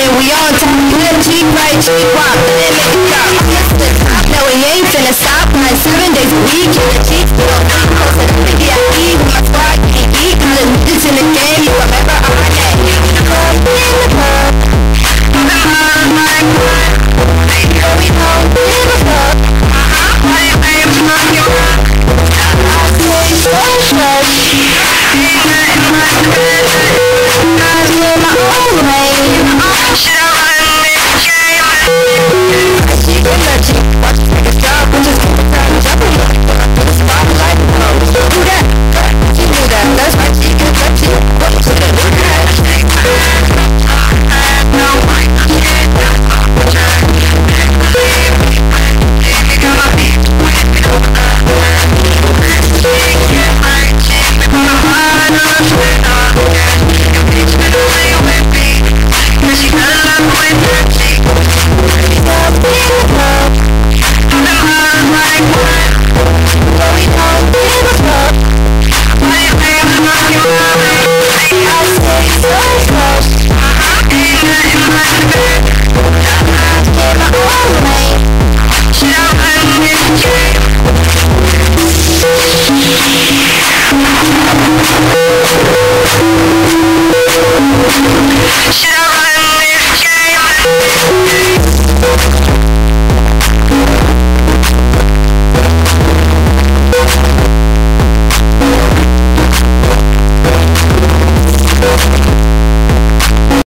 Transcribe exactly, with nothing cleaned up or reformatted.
it, we on top. Good cheap, right, cheap, wop, then make it drop. This to the top, no, we ain't finna stop. Like seven days a week, in the cheap, still not. Close to the fifty I eat, with my squad can't eat. All the niggas in the game, you remember our name. Club in the club, in the club, like what? So we don't give a fuck. I am not your rock. I say so fresh. Ain't nothing much better. I feel my own lane. Should I run this game? She get lucky. Watch us make a stop. We just keep it trying to jump in. Put a spotlight. Oh, who that? She knew that. That's why she get lucky. Welcome to the new guy. No, I can't. Should I